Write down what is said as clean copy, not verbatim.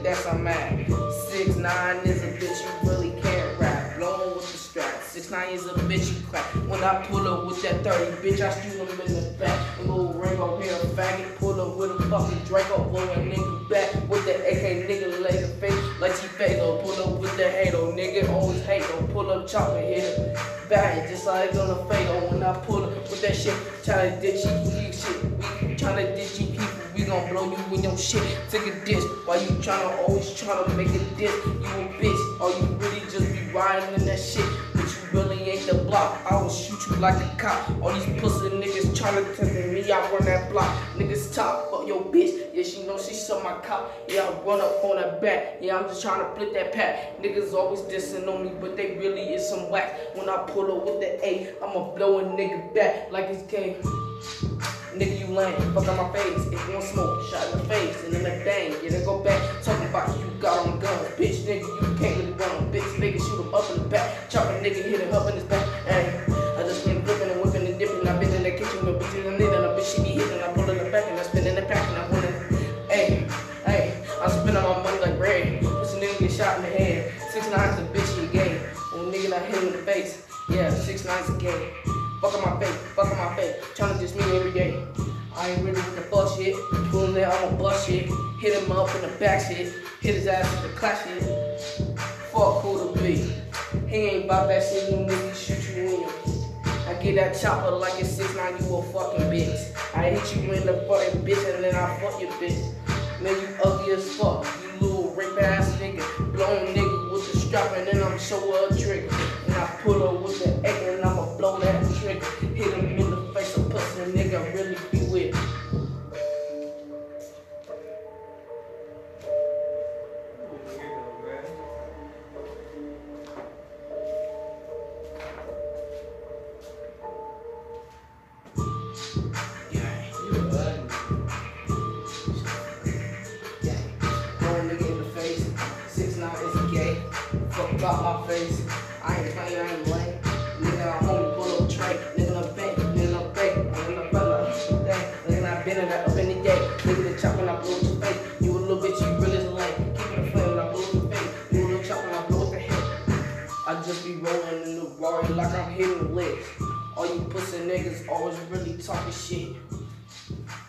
that's I'm at. 6ix9ine is a bitch you really can't rap. Blowing with the strap. 6ix9ine is a bitch you crack. When I pull up with that 30, bitch, I shoot him in the back. A little Ringo here, a faggot. Pull up with a fucking Draco, blow a nigga back with the AK, nigga lay the face like she Fado. Pull up with the halo, nigga always hate though. Pull up chopper, hit it, bang, just like on the Fado. When I pull up with that shit, tryna ditch you shit. We tryna ditch you people. We gon' blow you in your shit. Take a diss while you always tryna make a diss. You a bitch, or you really just be riding in that shit. But you really ain't the block. I will shoot you like a cop. All these pussy niggas tryna test me. I run that block. Niggas top, fuck your bitch. Yeah, she know she suck my cop. Yeah, I run up on her back. Yeah, I'm just tryna flip that pack. Niggas always dissing on me, but they really is some wax. When I pull up with the A, I'ma blow a nigga back like it's game. Nigga, you lame, fuck on my face. If you want smoke, shot in the face, and then a bang, yeah, then go back. Talking about you got on guns, bitch, nigga, you can't really run, bitch, nigga, shoot him up in the back. Chop a nigga, hit him up in his back. Hey, I just been flipping and whipping and dipping. I've been in the kitchen with bitches and knitting. A bitch, she be hitting. I pull in the back and I spin in the pack and I'm winning. Hey, I'm spending my money like bread. Pussy nigga get shot in the head. 6ix9ine's a bitch, he gay. When nigga not hit him in the face, yeah, 6ix9ine's a gay. Fuck on my face, tryna diss me every day. I ain't really with the fuck shit. Pull him there, I'ma bust shit. Hit him up in the back shit. Hit his ass with the clash shit. Fuck who to be. He ain't about that shit, no nigga shoot you in your. I get that chopper like it's 6ix9ine, you a fucking bitch. I hit you in the fucking bitch and then I fuck your bitch. Man, you ugly as fuck. You little rape ass nigga. Blowing nigga with the strap and then I'ma show her a trigger. And I pull her with the egg and I'ma blow that trigger. Hit him in the face, a pussy nigga really be with. Fuck about my face. I ain't playing, I ain't lame. Nigga, I'm homie, pull up tray. Nigga, I'm bank, nigga, I'm bank. Nigga, I'm fella, nigga, I been in that up any day. Nigga, the chop when I blow your face. You a little bitch, you really lame. Keep it a flame when I blow your face. You a little chop when I blow your head. I just be rolling in the Rari like I'm hitting licks. All you pussy niggas always really talking shit.